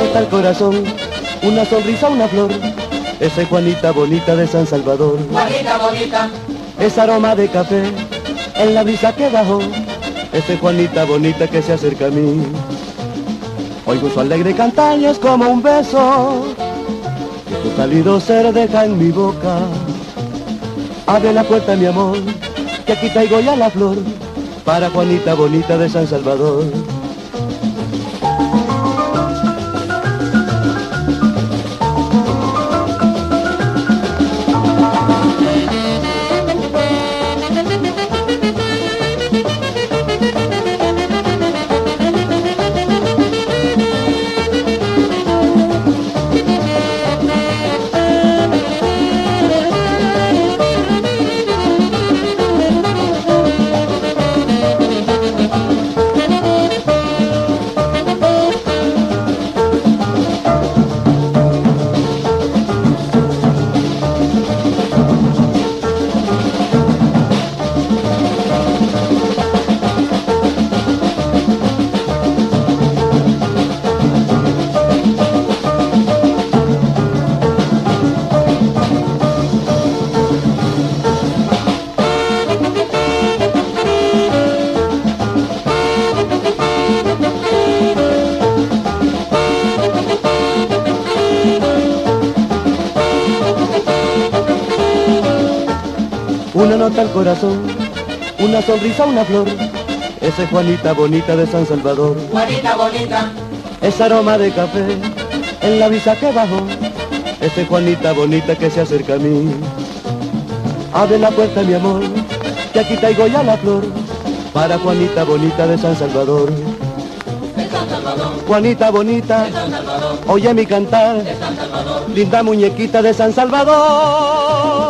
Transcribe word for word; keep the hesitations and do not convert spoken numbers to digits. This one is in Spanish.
nota el corazón, una sonrisa, una flor. Esa es Juanita bonita de San Salvador. Juanita bonita, Es aroma de café en la brisa que bajó. Esa es Juanita bonita que se acerca a mí. Oigo su alegre cantar y es como un beso que tu cálido ser deja en mi boca. Abre la puerta, mi amor, que aquí traigo ya la flor para Juanita bonita de San Salvador. Una nota al corazón, una sonrisa, una flor. Esa es Juanita bonita de San Salvador. Juanita bonita, Es aroma de café en la brisa que bajó. Esa es Juanita bonita que se acerca a mí. Abre la puerta, mi amor, que aquí traigo ya la flor para Juanita bonita de San Salvador. de San Salvador, Juanita bonita, de San Salvador, oye mi cantar, de San Salvador. linda muñequita de San Salvador.